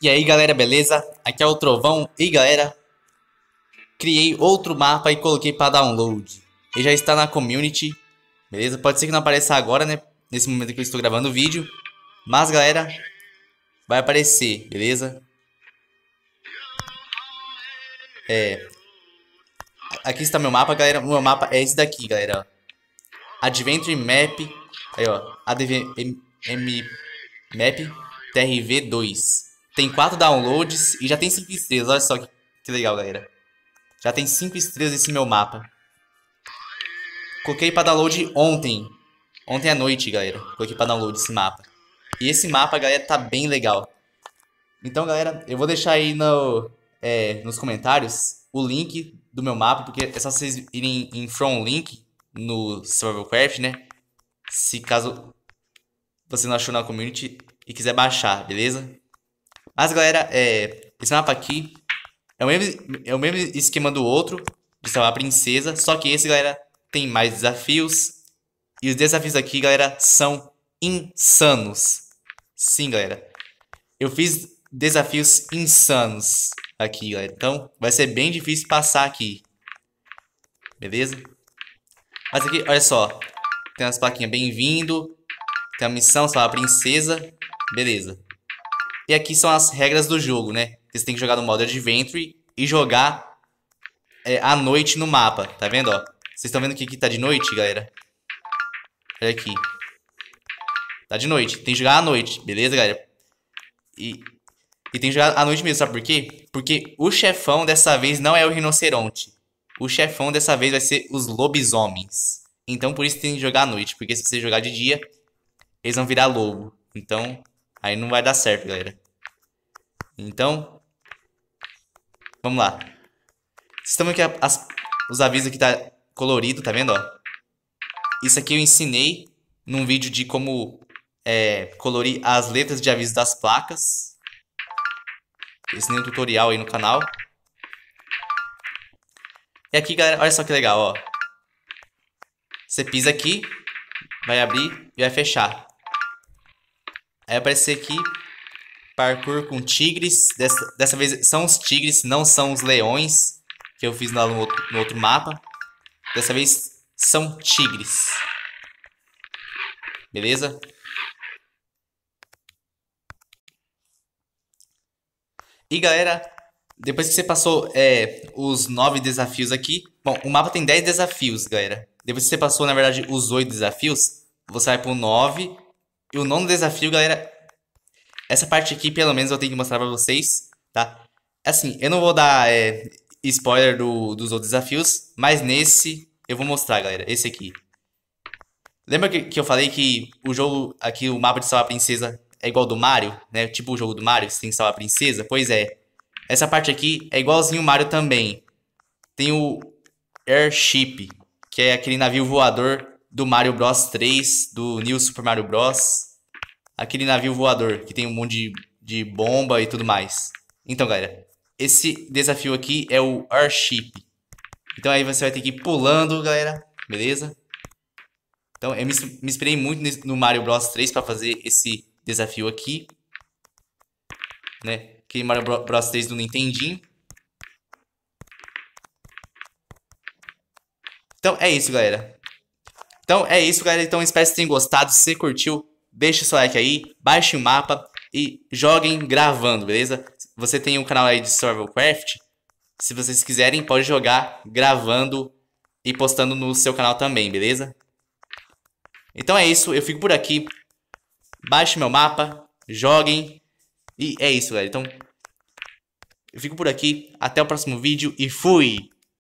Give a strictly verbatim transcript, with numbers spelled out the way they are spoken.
E aí galera, beleza? Aqui é o Trovão e galera, criei outro mapa e coloquei para download. Ele já está na community, beleza? Pode ser que não apareça agora, né? Nesse momento que eu estou gravando o vídeo. Mas galera, vai aparecer, beleza? É, aqui está meu mapa, galera. O meu mapa é esse daqui, galera. Adventure Map, aí ó, A D V M Map T R V dois. Tem quatro downloads e já tem cinco estrelas. Olha só que, que legal, galera. Já tem cinco estrelas esse meu mapa. Coloquei para download ontem. Ontem à noite, galera. Coloquei para download esse mapa. E esse mapa, galera, tá bem legal. Então, galera, eu vou deixar aí no, é, nos comentários o link do meu mapa, porque é só vocês irem em From Link no Survivalcraft, né? Se caso você não achou na community e quiser baixar, beleza? Mas, galera, é, esse mapa aqui é o mesmo, é o mesmo esquema do outro, de salvar a princesa, só que esse, galera, tem mais desafios. E os desafios aqui, galera, são insanos. Sim, galera. Eu fiz desafios insanos aqui, galera. Então, vai ser bem difícil passar aqui. Beleza? Mas aqui, olha só. Tem as plaquinhas bem-vindo. Tem a missão, salvar a princesa. Beleza. E aqui são as regras do jogo, né? Você tem que jogar no modo Adventure e jogar é, à noite no mapa. Tá vendo, ó? Vocês estão vendo que aqui tá de noite, galera? Olha aqui. Tá de noite. Tem que jogar à noite, beleza, galera? E, e tem que jogar à noite mesmo, sabe por quê? Porque o chefão dessa vez não é o rinoceronte. O chefão dessa vez vai ser os lobisomens. Então por isso tem que jogar à noite. Porque se você jogar de dia, eles vão virar lobo. Então, aí não vai dar certo, galera. Então, vamos lá. Vocês estão vendo que as, os avisos aqui tá colorido, tá vendo, ó? Isso aqui eu ensinei num vídeo de como é, colorir as letras de aviso das placas. Eu ensinei um tutorial aí no canal. E aqui, galera, olha só que legal, ó. Você pisa aqui, vai abrir e vai fechar. Aí vai aparecer aqui, parkour com tigres. Dessa, dessa vez são os tigres, não são os leões, que eu fiz no outro, no outro mapa. Dessa vez são tigres. Beleza? E galera, depois que você passou é, os nove desafios aqui. Bom, o mapa tem dez desafios, galera. Depois que você passou, na verdade, os oito desafios, você vai pro nove. E o nono desafio, galera. Essa parte aqui, pelo menos, eu tenho que mostrar pra vocês, tá? Assim, eu não vou dar é, spoiler do, dos outros desafios, mas nesse eu vou mostrar, galera. Esse aqui. Lembra que, que eu falei que o jogo aqui, o mapa de salvar a princesa é igual ao do Mario, né? Tipo o jogo do Mario, você tem que salvar a princesa? Pois é. Essa parte aqui é igualzinho o Mario também. Tem o Airship, que é aquele navio voador do Mario Bros três, do New Super Mario Bros. Aquele navio voador que tem um monte de, de bomba e tudo mais. Então, galera, esse desafio aqui é o Airship. Então aí você vai ter que ir pulando, galera. Beleza? Então eu me, me inspirei muito no Mario Bros três para fazer esse desafio aqui. Né? Aquele Mario Bros três do Nintendinho. Então é isso, galera. Então é isso, galera. Então espero que vocês tenham gostado. Se você curtiu, deixa o seu like aí. Baixe o mapa e joguem gravando, beleza? Você tem um canal aí de Survivalcraft. Se vocês quiserem, pode jogar gravando e postando no seu canal também, beleza? Então é isso, eu fico por aqui. Baixe meu mapa, joguem. E é isso, galera. Então, eu fico por aqui. Até o próximo vídeo e fui!